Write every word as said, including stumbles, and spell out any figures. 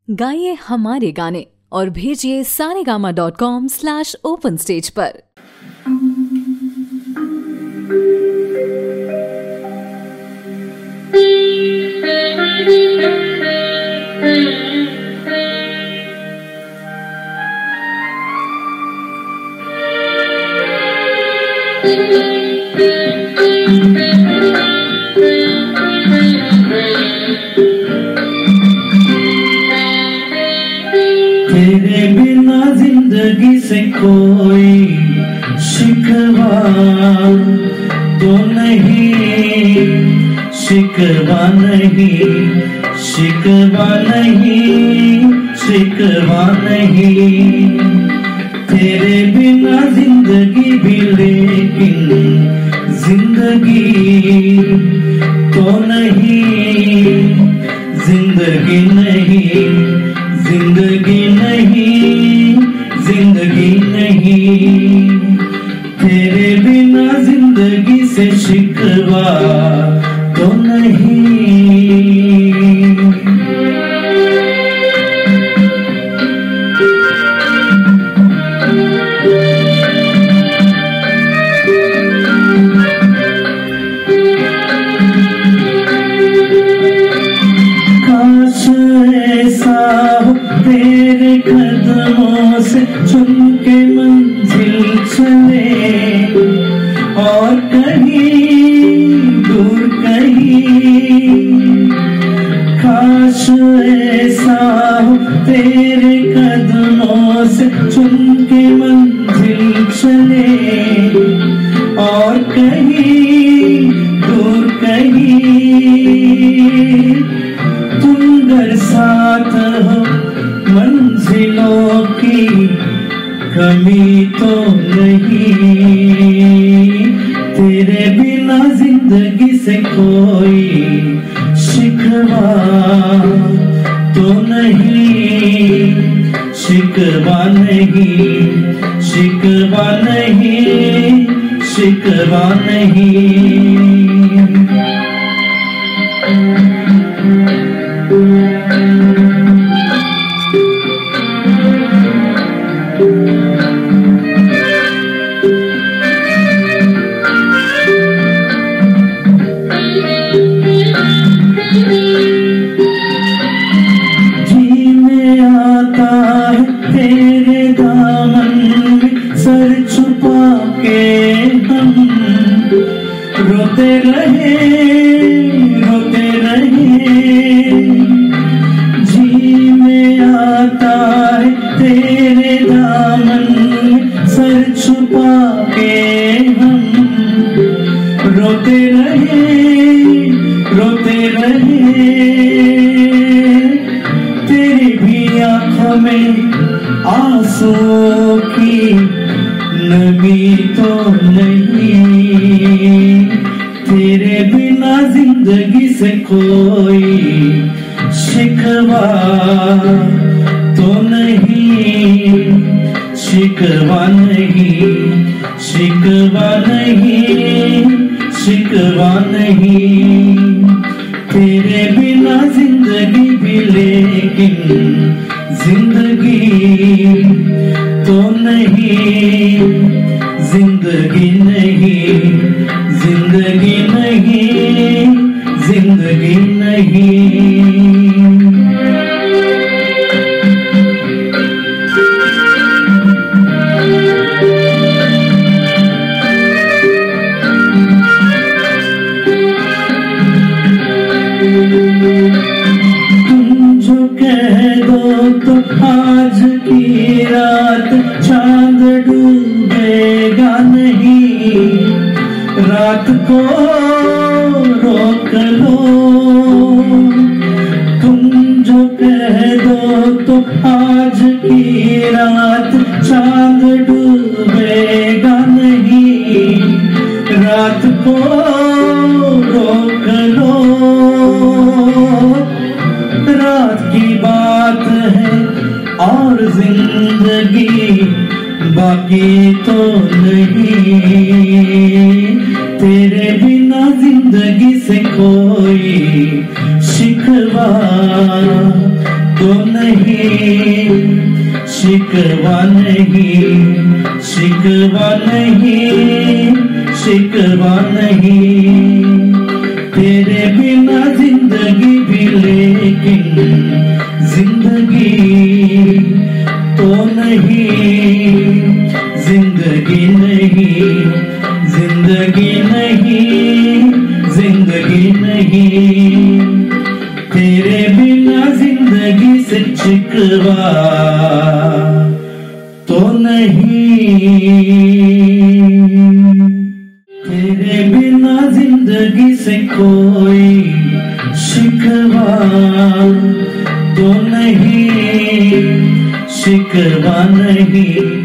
गाइए हमारे गाने और भेजिए Saregama dot com slash open stage पर। तेरे बिना जिंदगी से कोई शिकवा तो नहीं, शिकवा नहीं, शिकवा नहीं, शिकवा नहीं। तेरे बिना जिंदगी भी लेकिन जिंदगी तो नहीं, जिंदगी नहीं, जिंदगी नहीं, जिंदगी नहीं। तेरे बिना जिंदगी से शिकवा तो नहीं। काश ऐसा हो तेरे कदमों से चुम के मंजिल चले, और कहीं दूर कहीं। काश ऐसा हो तेरे कदमों से चुम के मंजिल चले, और कहीं दूर कहीं। तुम घर साथ हो मंजिलों की कमी तो नहीं। तेरे बिना जिंदगी से कोई शिकवा तो नहीं, शिकवा नहीं, शिकवा नहीं, शिकवा नहीं। जीने आता है तेरे दामन में सर छुपा के हम, रोते रहे रोते रहे। जीने आता है तेरे दामन में सर छुपा के हम, रोते रहे रोते रहे। तेरी भी आंखों में आंसू की नमी तो नहीं। तेरे बिना जिंदगी से कोई शिकवा तो नहीं, शिकवा नहीं, शिकवा नहीं, शिकवा नहीं। तेरे बिना जिंदगी भी लेकिन जिंदगी तो नहीं, जिंदगी नहीं, जिंदगी नहीं, जिंदगी नहीं। तुम जो कह दो तो आज की रात चांद डूबेगा नहीं। रात को रोक लो, तुम जो कह दो तो आज की रात चांद डूबेगा नहीं। रात को रोक लो, रात की बात है और जिंदगी बाकी तो नहीं। तेरे बिना जिंदगी से कोई शिकवा तो नहीं, शिकवा नहीं, शिकवा नहीं, शिकवा नहीं। तेरे बिना जिंदगी भी लेकिन जिंदगी तो नहीं, जिंदगी नहीं, जिंदगी नहीं, जिंदगी नहीं। तेरे बिना जिंदगी से शिकवा तो नहीं, तेरे बिना जिंदगी से कोई शिकवा तो नहीं, शिकवा नहीं।